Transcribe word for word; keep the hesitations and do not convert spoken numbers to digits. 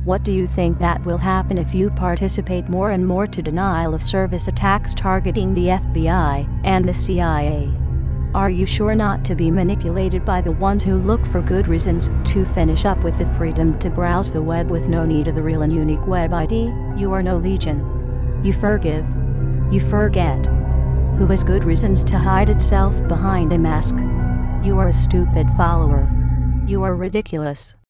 What do you think that will happen if you participate more and more to denial of service attacks targeting the F B I and the C I A? Are you sure not to be manipulated by the ones who look for good reasons to finish up with the freedom to browse the web with no need of the real and unique web I D? You are no legion. You forgive. You forget. Who has good reasons to hide itself behind a mask? You are a stupid follower. You are ridiculous.